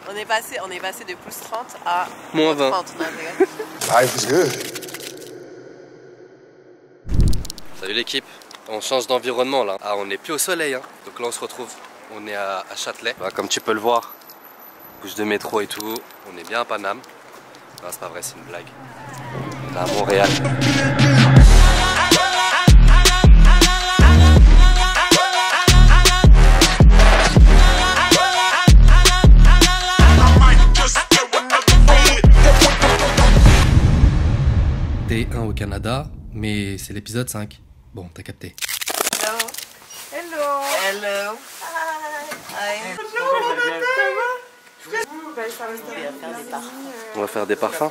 On est passé de plus 30 à moins 20. 30. Life is good. Salut l'équipe, on change d'environnement là. Ah, on n'est plus au soleil, hein. Donc là on se retrouve, on est à Châtelet. Bah, comme tu peux le voir, bouche de métro et tout, on est bien à Paname. Non, c'est pas vrai, c'est une blague. On est à Montréal. T1 au Canada, mais c'est l'épisode 5. Bon, t'as capté. Hello. Hello. Hello. Hi. On va faire des parfums.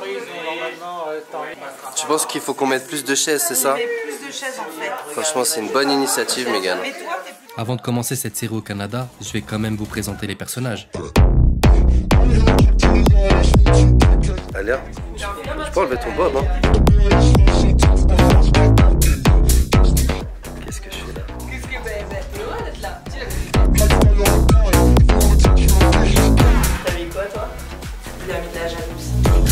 Tu penses qu'il faut qu'on mette plus de chaises, c'est ça? Plus de chaises en fait. Franchement, c'est une bonne initiative, Megan. Avant de commencer cette série au Canada, je vais quand même vous présenter les personnages. Alia, tu peux enlever ton bob, hein? Qu'est-ce que je fais là? T'as mis quoi toi? Il a mis de la jalousie.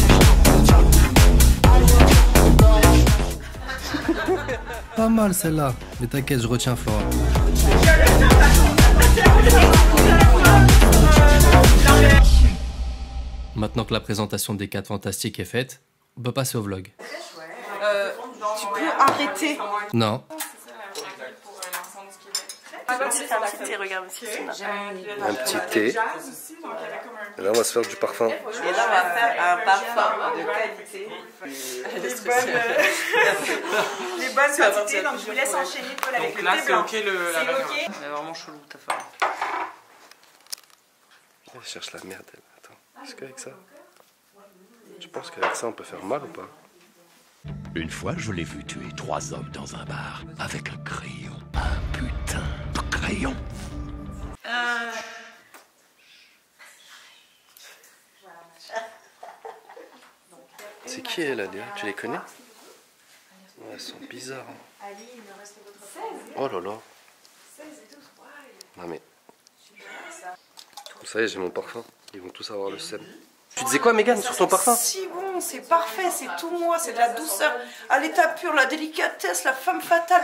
Pas mal celle-là, mais t'inquiète, je retiens fort. Maintenant que la présentation des 4 fantastiques est faite, on peut passer au vlog. Tu peux arrêter. Non. Un petit thé, regarde aussi. Un petit thé. Et là, on va se faire du parfum. Et là, on va faire un parfum de qualité. Les bonnes quantités, donc je vous laisse enchaîner Paul avec le thé blanc. Donc là, c'est ok la vague. C'est vraiment chelou ta femme. Elle cherche la merde, elle. Attends, est-ce qu'avec ça? Tu penses qu'avec ça, on peut faire mal ou pas? Une fois, je l'ai vu tuer 3 hommes dans un bar avec un crayon. Un putain de crayon. C'est qui elle, Alia? Tu les connais? Ouais, elles sont bizarres. Hein. Oh là là. Non mais... Ça y est, j'ai mon parfum. Ils vont tous avoir le seum. Tu disais quoi, Megan, sur ton parfum? Si bon, c'est parfait, c'est tout moi, c'est de la douceur à l'état pur, la délicatesse, la femme fatale.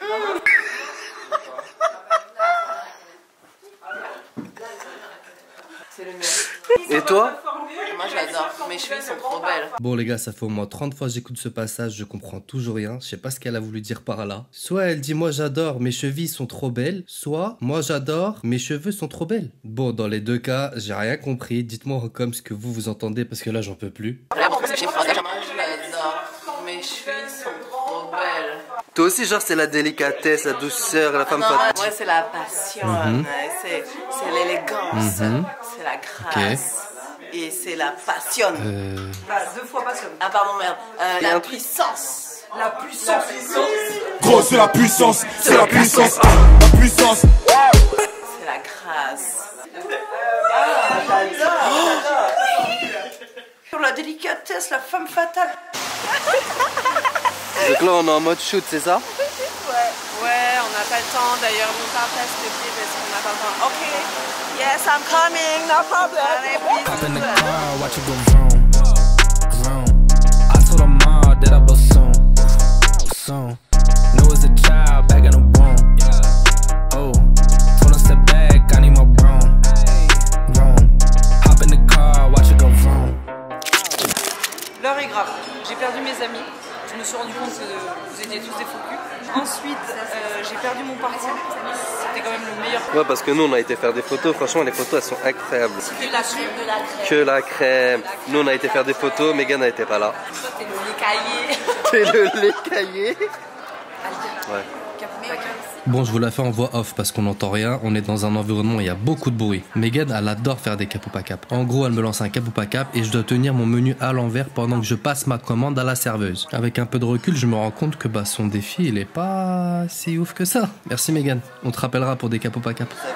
C'est le meilleur. Et toi? Moi j'adore, mes chevilles sont trop belles. Bon les gars, ça fait au moins 30 fois que j'écoute ce passage, je comprends toujours rien. Je sais pas ce qu'elle a voulu dire par là. Soit elle dit moi j'adore, mes chevilles sont trop belles. Soit moi j'adore, mes cheveux sont trop belles. Bon, dans les deux cas, j'ai rien compris. Dites-moi comme ce que vous entendez parce que là j'en peux plus. Moi j'adore, mes chevilles sont trop belles. Toi aussi genre c'est la délicatesse, la douceur, la femme Non, fatale. moi c'est la passion, c'est l'élégance, c'est la grâce. Et c'est la passion. 2 fois passion. Ah pardon merde. La puissance. La puissance. Gros, c'est la puissance. C'est la puissance. La puissance. C'est la grâce. J'adore. La délicatesse, la femme fatale. Donc là on est en mode shoot, c'est ça? Ouais, on n'a pas le temps. D'ailleurs, mon partage te dit parce qu'on n'a pas le temps. Ok. Yes, I'm coming. No problem. Hop in the car, watch it go vroom, vroom. I told her mom that I blow soon, soon. Knew as a child back in the womb. Oh, told her step back, I need my broom, vroom. Hop in the car, watch it go vroom. L'heure est grave. J'ai perdu mes amis. Je me suis rendu compte que vous étiez tous des faux culs. Ensuite, j'ai perdu mon parfum. C'était quand même le meilleur. Ouais, parce que nous on a été faire des photos. Franchement, les photos elles sont incroyables. Que la crème de la crème. Que la crème. Nous on a été faire des photos, Megan n'était pas là. Toi, t'es le lait caillé. T'es le lait caillé. Ouais. Bon, je vous la fais en voix off parce qu'on n'entend rien. On est dans un environnement où il y a beaucoup de bruit. Megan, elle adore faire des cap ou pas cap. En gros, elle me lance un cap ou pas cap et je dois tenir mon menu à l'envers pendant que je passe ma commande à la serveuse. Avec un peu de recul, je me rends compte que son défi, il est pas si ouf que ça. Merci Megan. On te rappellera pour des cap ou pas cap. Je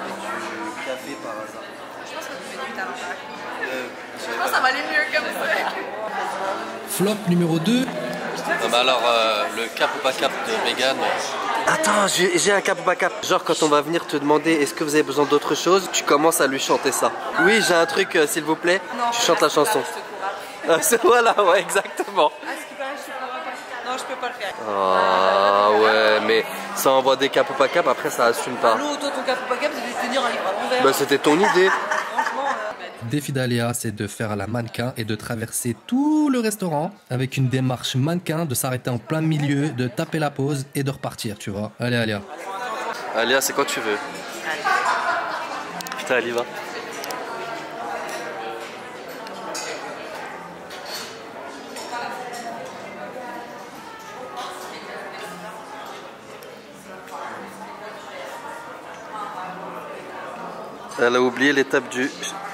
pense que ça va aller mieux comme ça. Flop numéro 2. Alors, le cap ou pas cap de Megan, Attends, j'ai un cap ou pas cap. Genre quand on va venir te demander est-ce que vous avez besoin d'autre chose, tu commences à lui chanter ça. Oui, j'ai un truc s'il vous plaît. Non, tu chantes la chanson. Voilà, ouais, exactement. Ah, ce qui paraît, je te pourrai pas. Non, je peux pas le faire. Ah ouais, mais ça envoie des cap ou pas cap, après ça assume pas. Allô, toi ton cap ou pas cap, c'est de tenir un livre à l'envers. Bah c'était ton idée. Franchement, Le défi d'Alia, c'est de faire la mannequin et de traverser tout le restaurant avec une démarche mannequin, de s'arrêter en plein milieu, de taper la pause et de repartir, tu vois. Allez, Alia. Alia, c'est quand tu veux. Putain, elle y va. Elle a oublié l'étape du...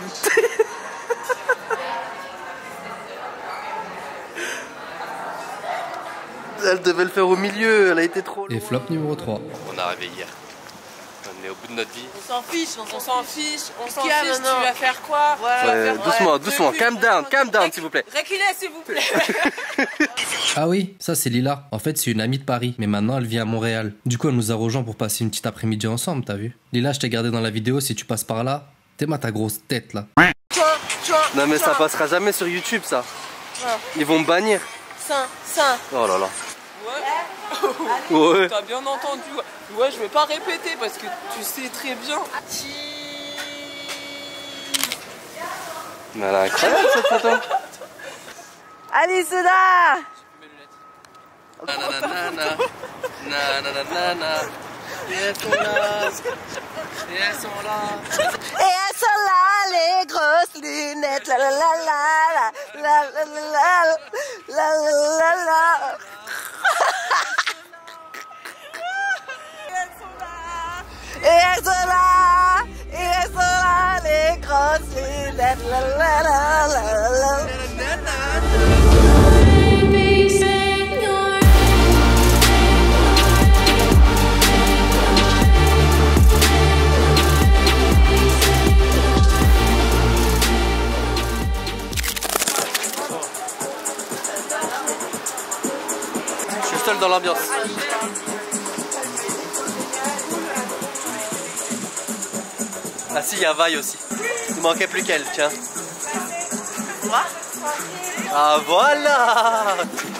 Elle devait le faire au milieu, elle a été trop... Et flop numéro 3. On est arrivé hier. On est au bout de notre vie. On s'en fiche, on s'en fiche. Tu vas faire quoi? Voilà. Doucement, doucement, calm down s'il vous plaît. Reculez s'il vous plaît. Ah oui, ça c'est Lila. En fait c'est une amie de Paris, mais maintenant elle vit à Montréal. Du coup elle nous a rejoint pour passer une petite après-midi ensemble, t'as vu? Lila, je t'ai gardé dans la vidéo, si tu passes par là, t'es ta grosse tête là. Non mais ça passera jamais sur YouTube ça. Ils vont me bannir. Ça. Oh là là. Ouais. T'as bien entendu. Ouais, je vais pas répéter parce que tu sais très bien. Mais elle est incroyable cette photo. Allez, Soda. Et elles sont là. Et elles sont là, les grosses lunettes. La la la la la la la la la la la la. Et elles sont là, et elles sont là, les grosses lunettes. La la la la la. Je suis seul dans l'ambiance. Ah si, il y a Vaille aussi. Il manquait plus qu'elle, tiens. Moi? Ah voilà.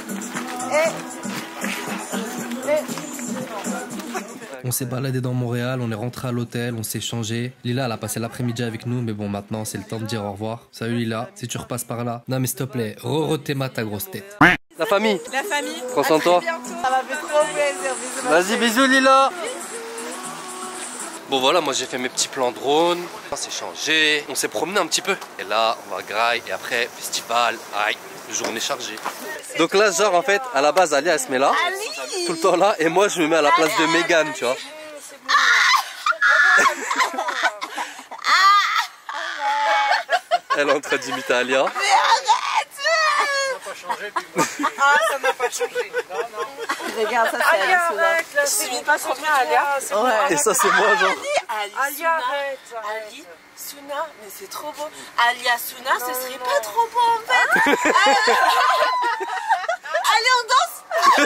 On s'est baladé dans Montréal, on est rentré à l'hôtel, on s'est changé. Lila, elle a passé l'après-midi avec nous, mais bon, maintenant c'est le temps de dire au revoir. Salut Lila, si tu repasses par là. Non mais s'il te plaît, re-retema ta grosse tête. La famille. Prends soin de toi. Ça m'a fait trop plaisir. Vas-y, bisous Lila. Bon voilà, moi j'ai fait mes petits plans drone, on s'est changé, on s'est promené un petit peu. Et là, on va graille et après, festival, aïe, journée chargée. Donc là, genre en fait, à la base, Alia elle se met là, tout le temps là, et moi je me mets à la place de Megan, tu vois. Elle est en train d'imiter Alia. Ah, ça n'a pas changé. Non. Regarde, ça c'est Alia. Tu n'imites pas trop bien Alia. Et ça c'est moi genre. Alia, arrête. Ali, Suna, mais c'est trop beau. Alia, Suna, ce serait pas trop beau en fait. Allez, on danse.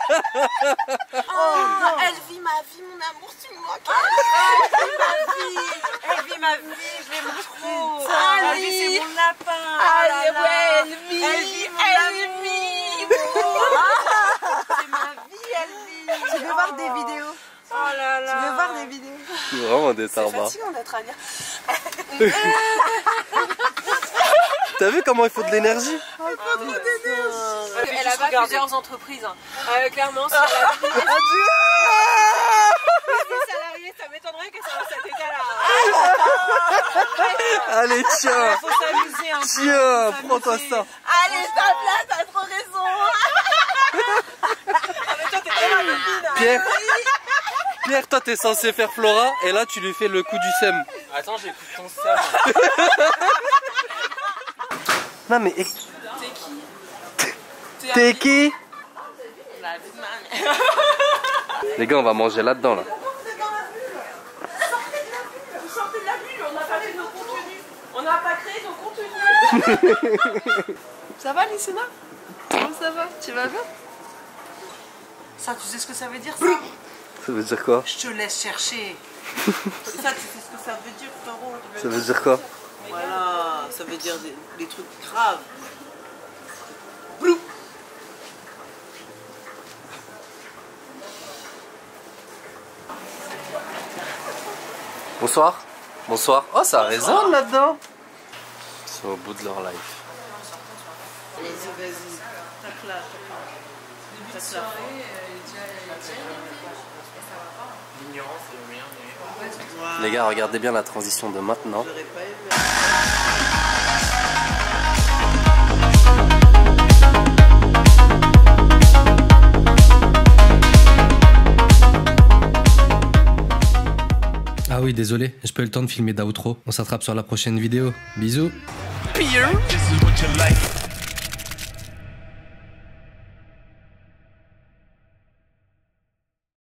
Elle vit ma vie, mon amour, tu me manques. Elle vit ma vie, je l'aime trop. Ali, c'est mon lapin. Allez, ouais, elle vit. C'est ma vie, elle vit. Tu veux voir des vidéos? Oh là là. Tu veux voir des vidéos? C'est vraiment des C'est tarbas. fatigant d'être Alia. T'as vu comment il faut de l'énergie? Elle a pas plusieurs entreprises. Clairement, si elle a des salariés, ça m'étonnerait que ça soit cet état-là. Allez, tiens. Faut s'amuser un peu. Tiens, prends-toi ça. Allez, s'il te plaît, t'as trop raison. Pierre, toi t'es censé faire Flora et là tu lui fais le coup du seum. Attends, j'écoute ton seum. Non mais... T'es qui? T'es qui? La vie de ma mère. Les gars, on va manger là-dedans là. Vous sortez de la bulle, on n'a pas fait nos contenus. On n'a pas créé nos contenus. Ça va, Lissena? Comment ça va? Tu vas bien? Ça, tu sais ce que ça veut dire, ça? Ça veut dire quoi? Je te laisse chercher. Ça, tu sais ce que ça veut dire, frérot? Ça veut dire quoi? Voilà, ça veut dire des trucs graves. Blou. Bonsoir. Bonsoir. Oh, ça résonne là-dedans. Ils sont au bout de leur life. Vas-y, vas-y. Tac là, tac là. Les gars, regardez bien la transition de maintenant. Ah oui, désolé, j'ai pas eu le temps de filmer d'outro. On s'attrape sur la prochaine vidéo. Bisous.